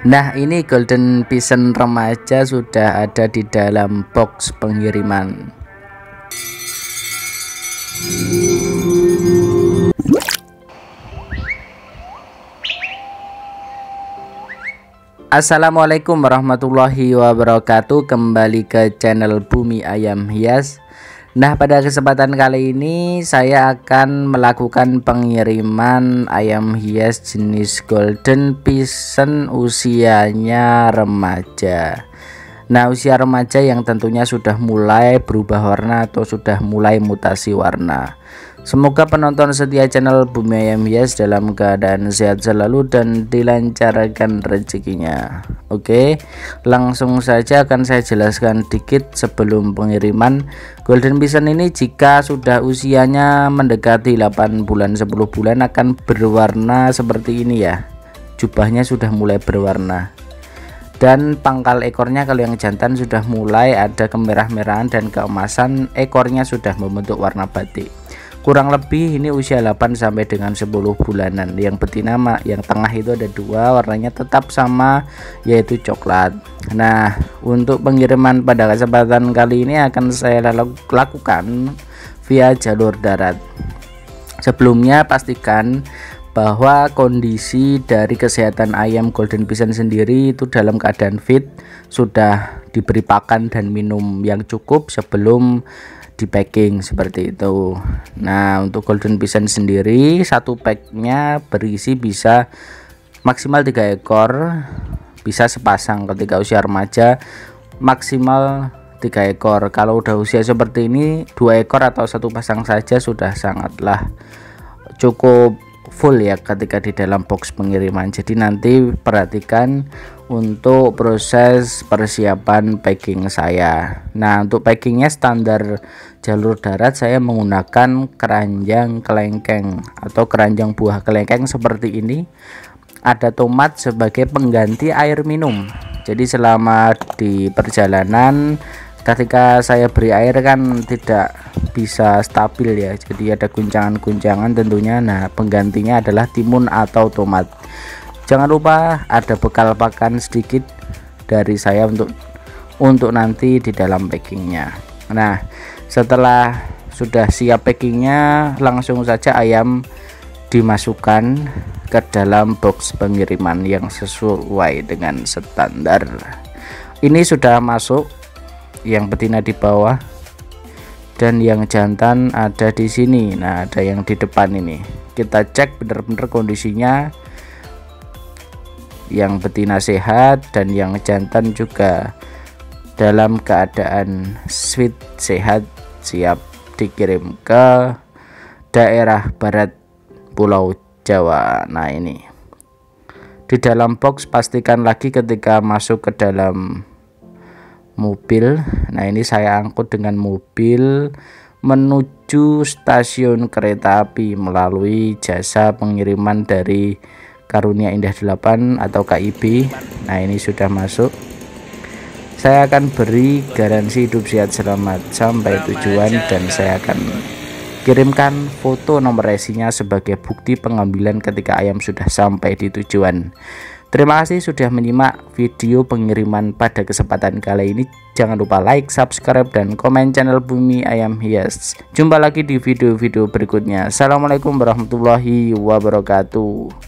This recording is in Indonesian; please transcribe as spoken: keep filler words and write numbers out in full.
Nah, ini Golden Pigeon remaja sudah ada di dalam box pengiriman. Assalamualaikum warahmatullahi wabarakatuh. Kembali ke channel Bumi Ayam Hias. Nah, pada kesempatan kali ini saya akan melakukan pengiriman ayam hias jenis Golden Pigeon usianya remaja. Nah, usia remaja yang tentunya sudah mulai berubah warna atau sudah mulai mutasi warna. Semoga penonton setia channel Bumi Ayam Hias dalam keadaan sehat selalu dan dilancarkan rezekinya. Oke, langsung saja akan saya jelaskan dikit sebelum pengiriman. Golden Pigeon ini jika sudah usianya mendekati delapan bulan sepuluh bulan akan berwarna seperti ini ya. Jubahnya sudah mulai berwarna. Dan pangkal ekornya kalau yang jantan sudah mulai ada kemerah-merahan dan keemasan, ekornya sudah membentuk warna batik. Kurang lebih ini usia delapan sampai dengan sepuluh bulanan. Yang betina yang tengah itu ada dua, warnanya tetap sama yaitu coklat. Nah, untuk pengiriman pada kesempatan kali ini akan saya lakukan via jalur darat. Sebelumnya pastikan bahwa kondisi dari kesehatan ayam Golden Pigeon sendiri itu dalam keadaan fit, sudah diberi pakan dan minum yang cukup sebelum di packing seperti itu. Nah, untuk Golden Pigeon sendiri satu packnya berisi bisa maksimal tiga ekor, bisa sepasang. Ketika usia remaja maksimal tiga ekor. Kalau udah usia seperti ini dua ekor atau satu pasang saja sudah sangatlah cukup full ya ketika di dalam box pengiriman. Jadi nanti perhatikan untuk proses persiapan packing saya. Nah, untuk packingnya standar jalur darat saya menggunakan keranjang kelengkeng atau keranjang buah kelengkeng seperti ini. Ada tomat sebagai pengganti air minum. Jadi selama di perjalanan ketika saya beri air kan tidak bisa stabil ya, jadi ada guncangan-guncangan tentunya. Nah, penggantinya adalah timun atau tomat. Jangan lupa ada bekal pakan sedikit dari saya untuk untuk nanti di dalam packingnya. Nah, setelah sudah siap packingnya langsung saja ayam dimasukkan ke dalam box pengiriman yang sesuai dengan standar. Ini sudah masuk, yang betina di bawah dan yang jantan ada di sini. Nah, ada yang di depan ini. Kita cek benar-benar kondisinya, yang betina sehat dan yang jantan juga dalam keadaan fit sehat, siap dikirim ke daerah barat Pulau Jawa. Nah, ini di dalam box pastikan lagi ketika masuk ke dalam mobil. Nah, ini saya angkut dengan mobil menuju stasiun kereta api melalui jasa pengiriman dari Karunia Indah delapan atau K I B. Nah, ini sudah masuk. Saya akan beri garansi hidup sehat selamat sampai tujuan dan saya akan kirimkan foto nomor resinya sebagai bukti pengambilan ketika ayam sudah sampai di tujuan. Terima kasih sudah menyimak video pengiriman pada kesempatan kali ini. Jangan lupa like, subscribe, dan komen channel Bumi Ayam Hias. Jumpa lagi di video-video berikutnya. Assalamualaikum warahmatullahi wabarakatuh.